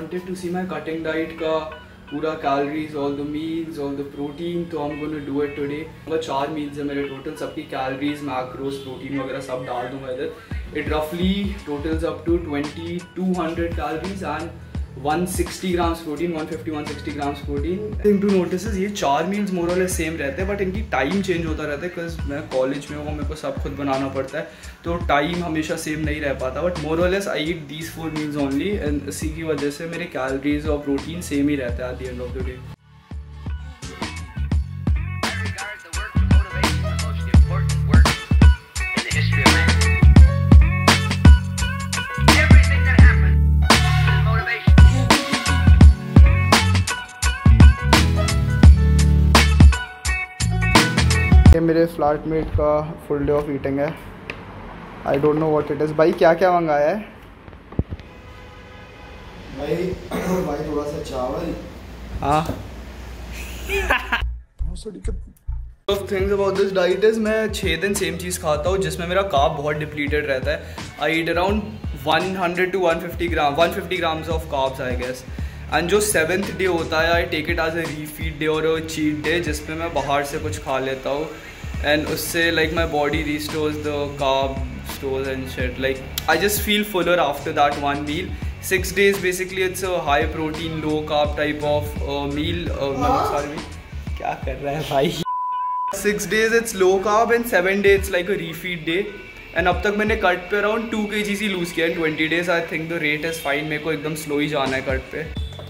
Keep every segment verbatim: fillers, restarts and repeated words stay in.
wanted to see my cutting diet का पूरा calories, all the meals, all the protein, तो I'm gonna do it today. मतलब चार meals है मेरे total, सबकी calories, macros, protein वगैरह सब डाल दूँगा इधर. It roughly totals up to twenty-two hundred calories and one sixty grams protein, one fifty one sixty grams protein. Thing to notice is ये चार meals more or less same रहते हैं, but इनकी time change होता रहता है because मैं college में हूँ, मेरे को सब खुद बनाना पड़ता है, तो time हमेशा same नहीं रह पाता. But more or less I eat these four meals only, and इसी की वजह से मेरे calories और protein same ही रहता है at the end of the day. मेरे फ्लैटमेट का फुल डे ऑफ ईटिंग है. I don't know what it is. भाई क्या क्या मंगाया है? भाई भाई थोड़ा सा चावल. हाँ. Things about this diet is मैं छः दिन सेम चीज़ खाता हूँ जिसमें मेरा कार्ब बहुत डिप्लीटेड रहता है. I eat around one hundred to one fifty gram one fifty grams of carbs I guess. And जो सेवन्थ डे होता है I take it as a refeed day और चीट डे जिसमें मैं बाहर से कुछ खा लेता हूँ. And उससे like my body restores the carb stores and shit. Like I just feel fuller after that one meal. Six days basically it's a high protein low carb type of uh, meal. uh, sorry क्या कर रहा है भाई? Six days it's low carb and seven days it's like a refeed day. And अब तक मैंने cut पे around two kgs ही लूज़ किया. in twenty days I think the rate is fine. मेरे को एकदम स्लो ही जाना है कट पे.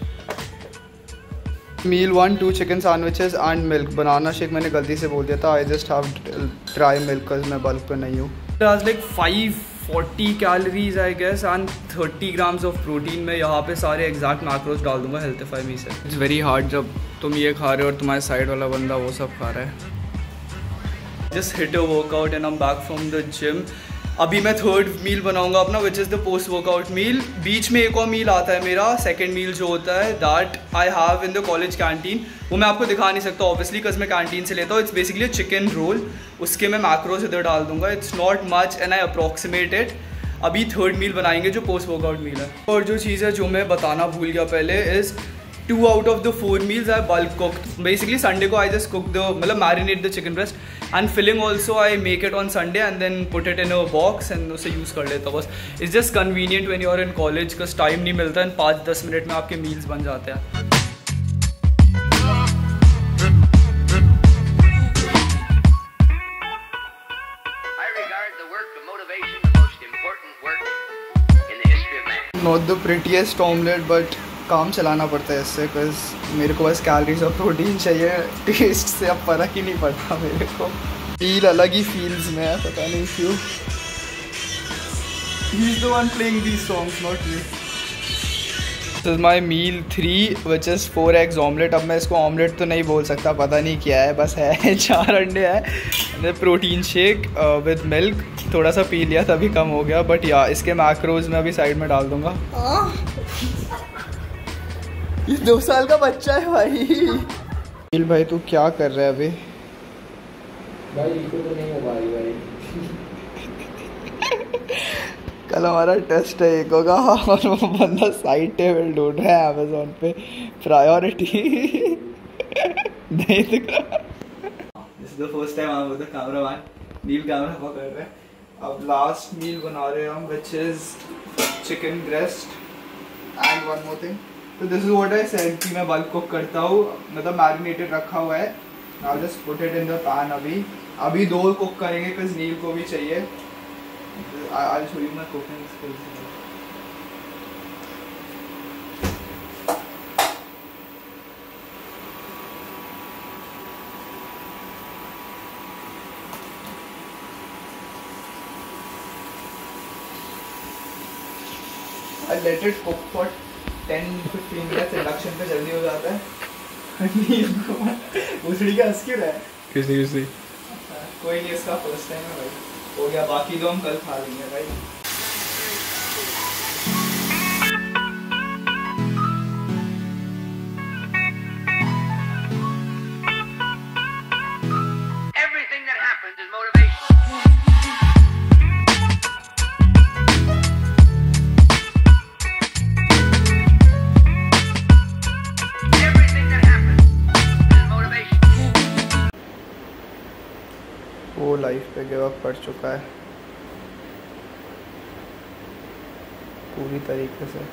Meal one two chicken sandwiches and milk. Banana shake मैंने गलती से बोल दिया था. I just have dry milk because मैं बल्क पे नहीं हूँ. Like five forty calories I guess and thirty grams of protein. मैं यहाँ पे सारे एग्जैक्ट मैक्रोस डाल दूंगा हेल्थीफाई मी से. इट्स वेरी हार्ड जब तुम ये खा रहे हो और तुम्हारे साइड वाला बंदा वो सब खा रहा है. Just hit a workout and I am back from the gym. अभी मैं थर्ड मील बनाऊंगा अपना which is the post workout meal. बीच में एक और मील आता है मेरा सेकंड मील जो होता है that I have in the college canteen. वो मैं आपको दिखा नहीं सकता ऑब्वियसली बिकॉज मैं कैंटीन से लेता हूँ. It's basically chicken roll. उसके मैं मैक्रोस इधर डाल दूंगा. It's not much and I approximate it. अभी थर्ड मील बनाएंगे जो पोस्ट वर्कआउट मील है. और जो चीज़ है जो मैं बताना भूल गया पहले is two out of the four meals I bulk cooked. Basically Sunday को I just cook the मतलब marinate the chicken breast and filling also I make it on Sunday and then put it in a box and उसे use कर लेता बस. It's just convenient when you are in college because time नहीं मिलता and पाँच दस minute में आपके meals बन जाते हैं. I regard the work of motivation the most important work in the history of man. Not the prettiest omelette but काम चलाना पड़ता है इससे बिकॉज मेरे को बस कैलोरीज और प्रोटीन चाहिए. टेस्ट से अब फर्क ही नहीं पड़ता मेरे को. फील अलग ही फील्स में है पता नहीं क्यों. He is the one playing these songs not me. This is my meal three which is four eggs omelette. अब मैं इसको ऑमलेट तो नहीं बोल सकता पता नहीं क्या है बस है. चार अंडे है. Protein shake with milk. थोड़ा सा पी लिया तभी कम हो गया बट या इसके मैक्रोज में अभी साइड में डाल दूंगा. ये दो साल का बच्चा है भाई. भाई तू क्या कर रहा है अभी? भाई इसको तो नहीं हो पा रही भाई. कल हमारा टेस्ट है एक होगा और वो बंदा साइड टेबल ढूंढ रहा है अमेजोन पे. प्रायोरिटी नहीं दिख रहा. This is the first time I was the cameraman. Neel camera पकड़ रहा है. अब लास्ट मील बना रहे हैं हम which is chicken breast and one more thing. तो this is what I said कि मैं बल्क कुक करता हूँ मतलब मैरिनेटेड रखा हुआ है. Now just put it in the pan. अभी अभी दो कुक करेंगे बिकॉज नील को भी चाहिए. I will show you my cooking skills. I let it cook for ten fifteen minutes. Induction पे जल्दी हो जाता है. भूसड़ी का हंस क्यों रहा है? कुछ नहीं कुछ नहीं. कोई नहीं इसका फर्स्ट टाइम है भाई. हो गया बाकी दो हम कल खा लेंगे भाई. वो लाइफ पे गिव अप कर चुका है पूरी तरीके से।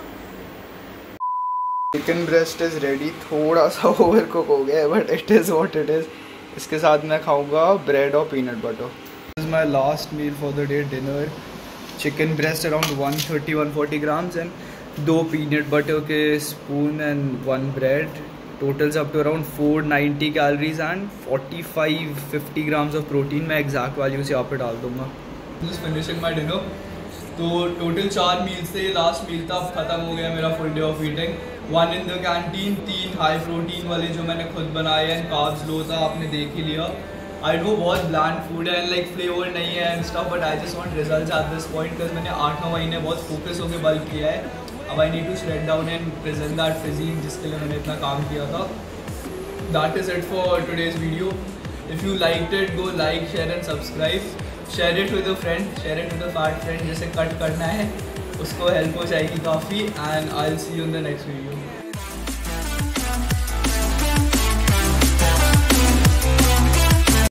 चिकन ब्रेस्ट इज़ रेडी, थोड़ा सा ओवर कुक हो गया है but it is what it is. इसके साथ मैं खाऊंगा ब्रेड और peanut butter. This is my last meal for the day, dinner. Chicken breast around one thirty one forty grams and दो पीनट बटर के spoon and one bread. Totals up to around four ninety calories and forty five fifty grams of protein. मैं exact values यहाँ पे डाल दूँगा। Just finishing my dinner. तो total चार meal से लास्ट मील था, अब ख़त्म हो गया मेरा full day of eating. One in the canteen, तीन हाई प्रोटीन वाले जो मैंने खुद बनाए हैं, कार्ब्स लो था, आपने देख ही लिया। आई नो बहुत ब्लैंड फूड है एंड लाइक फ्लेवर नहीं है and stuff, but I just want results at this point because मैंने आठ नौ महीने बहुत फोकस होकर बल्क किया है। अब I need to shred down and present that physique जिसके लिए मैंने इतना काम किया था। That is it for today's video. If you liked it, go like, share and subscribe. Share it with a friend, share it with a fat friend जिसे cut करना है, उसको हेल्प हो जाएगी काफ़ी। And I will see you in the next video.